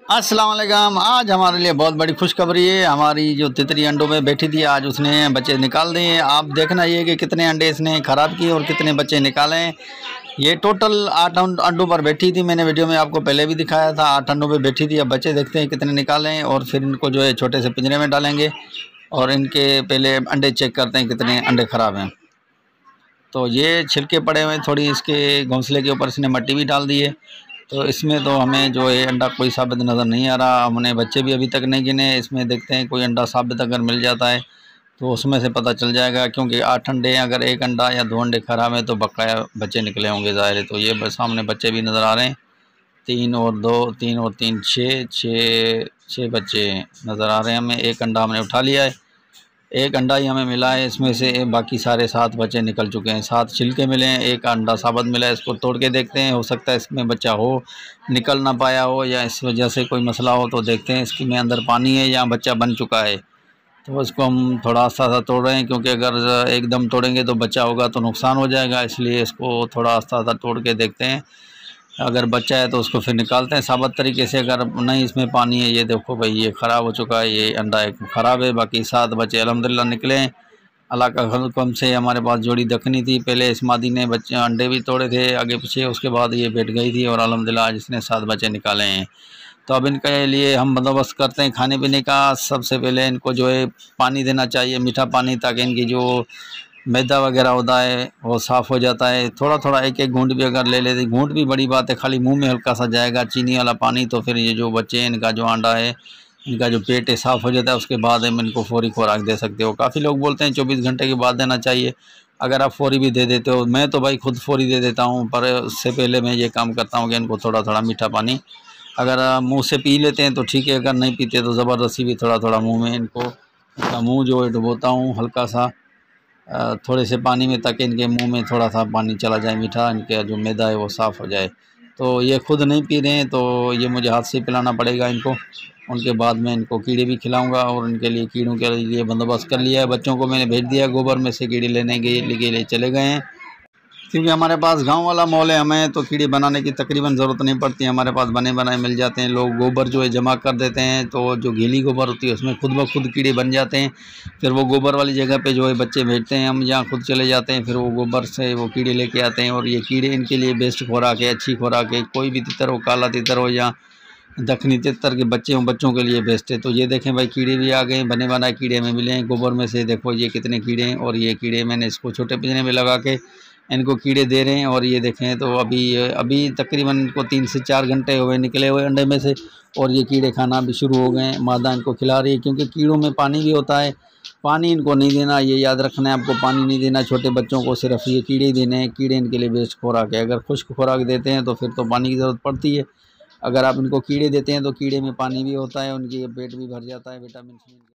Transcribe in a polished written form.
अस्सलाम वालेकुम। आज हमारे लिए बहुत बड़ी खुशखबरी है। हमारी जो तितरी अंडों में बैठी थी आज उसने बच्चे निकाल दिए। आप देखना ये कि कितने अंडे इसने ख़राब किए और कितने बच्चे निकाले हैं। ये टोटल 8 अंडों पर बैठी थी। मैंने वीडियो में आपको पहले भी दिखाया था, 8 अंडों पे बैठी थी। अब बच्चे देखते हैं कितने निकाले हैं और फिर इनको जो है छोटे से पिंजरे में डालेंगे और इनके पहले अंडे चेक करते हैं कितने अंडे ख़राब हैं। तो ये छिलके पड़े हुए थोड़ी इसके घोंसले के ऊपर इसने मट्टी भी डाल दी है। तो इसमें तो हमें जो है अंडा कोई साबित नज़र नहीं आ रहा। हमने बच्चे भी अभी तक नहीं गिने। इसमें देखते हैं कोई अंडा साबित अगर मिल जाता है तो उसमें से पता चल जाएगा, क्योंकि 8 अंडे हैं। अगर एक अंडा या 2 अंडे ख़राब है तो बकाया बच्चे निकले होंगे ज़ाहिर है। तो ये सामने बच्चे भी नज़र आ रहे हैं, 3 और 2, 3 और 3 6 बच्चे नज़र आ रहे हैं हमें। एक अंडा हमने उठा लिया है, एक अंडा ही हमें मिला है इसमें से। बाकी सारे 7 बच्चे निकल चुके हैं। 7 छिलके मिले हैं, एक अंडा साबुत मिला है। इसको तोड़ के देखते हैं, हो सकता है इसमें बच्चा हो, निकल ना पाया हो या इस वजह से कोई मसला हो। तो देखते हैं इसकी में अंदर पानी है या बच्चा बन चुका है। तो इसको हम थोड़ा आस्ता तोड़ रहे हैं, क्योंकि अगर एकदम तोड़ेंगे तो बच्चा होगा तो नुकसान हो जाएगा। इसलिए इसको थोड़ा आस्ता तोड़ के देखते हैं। अगर बच्चा है तो उसको फिर निकालते हैं साबुत तरीके से। अगर नहीं इसमें पानी है, ये देखो भाई ये ख़राब हो चुका है, ये अंडा एक ख़राब है। बाकी 7 बच्चे अल्हम्दुलिल्लाह निकले हैं। अल्लाह का हुक्म से हमारे पास जोड़ी दखनी थी। पहले इस मादी ने बच्चे अंडे भी तोड़े थे आगे पीछे, उसके बाद ये बैठ गई थी और अल्हम्दुलिल्लाह आज इसने 7 बच्चे निकाले हैं। तो अब इनके लिए हम बंदोबस्त करते हैं खाने पीने का। सबसे पहले इनको जो है पानी देना चाहिए, मीठा पानी, ताकि इनकी जो मैदा वगैरह होता है वो साफ़ हो जाता है। थोड़ा थोड़ा एक एक घूंट भी अगर ले लेते, घूंट भी बड़ी बात है, खाली मुंह में हल्का सा जाएगा चीनी वाला पानी, तो फिर ये जो बच्चे हैं इनका जो अंडा है, इनका जो पेट है साफ़ हो जाता है। उसके बाद हम इनको फौरी खुराक दे सकते हो। काफ़ी लोग बोलते हैं 24 घंटे के बाद देना चाहिए। अगर आप फौरी भी दे देते हो, मैं तो भाई खुद फौरी दे देता हूँ, पर उससे पहले मैं ये काम करता हूँ कि इनको थोड़ा थोड़ा मीठा पानी अगर मुँह से पी लेते हैं तो ठीक है, अगर नहीं पीते तो ज़बरदस्ती भी थोड़ा थोड़ा मुँह में इनको, इनका मुँह जो है डुबोता हूँ हल्का सा थोड़े से पानी में, ताकि इनके मुंह में थोड़ा सा पानी चला जाए मीठा, इनके जो मैदा है वो साफ़ हो जाए। तो ये खुद नहीं पी रहे हैं, तो ये मुझे हाथ से पिलाना पड़ेगा इनको। उनके बाद मैं इनको कीड़े भी खिलाऊंगा और इनके लिए कीड़ों के लिए बंदोबस्त कर लिया है। बच्चों को मैंने भेज दिया, गोबर में से कीड़े लेने के लिए चले गए हैं, क्योंकि हमारे पास गांव वाला माहौल है। हमें तो कीड़े बनाने की तकरीबन ज़रूरत नहीं पड़ती, हमारे पास बने बनाए मिल जाते हैं। लोग गोबर जो है जमा कर देते हैं, तो जो गीली गोबर होती है उसमें खुद ब खुद कीड़े बन जाते हैं। फिर वो गोबर वाली जगह पे जो है बच्चे भेजते हैं, हम जहाँ खुद चले जाते हैं, फिर वो गोबर से वो कीड़े लेके आते हैं। और ये कीड़े इनके लिए बेस्ट खुराक है, अच्छी खुराक है। कोई भी तितर हो, काला तितर हो या दखनी तितर के बच्चे हों, बच्चों के लिए बेस्ट है। तो ये देखें भाई कीड़े भी आ गए, बने बनाए कीड़े हमें मिले हैं गोबर में से। देखो ये कितने कीड़े हैं, और ये कीड़े मैंने इसको छोटे पिंजरे में लगा के इनको कीड़े दे रहे हैं। और ये देखें तो अभी अभी तकरीबन इनको 3 से 4 घंटे हुए निकले हुए अंडे में से, और ये कीड़े खाना भी शुरू हो गए हैं। मादा इनको खिला रही है, क्योंकि कीड़ों में पानी भी होता है। पानी इनको नहीं देना, ये याद रखना है आपको, पानी नहीं देना छोटे बच्चों को, सिर्फ ये कीड़े ही देने हैं। कीड़े इनके लिए बेस्ट खुराक है। अगर खुश्क खुराक देते हैं तो फिर तो पानी की ज़रूरत पड़ती है। अगर आप इनको कीड़े देते हैं तो कीड़े में पानी भी होता है, उनकी पेट भी भर जाता है विटामिन से।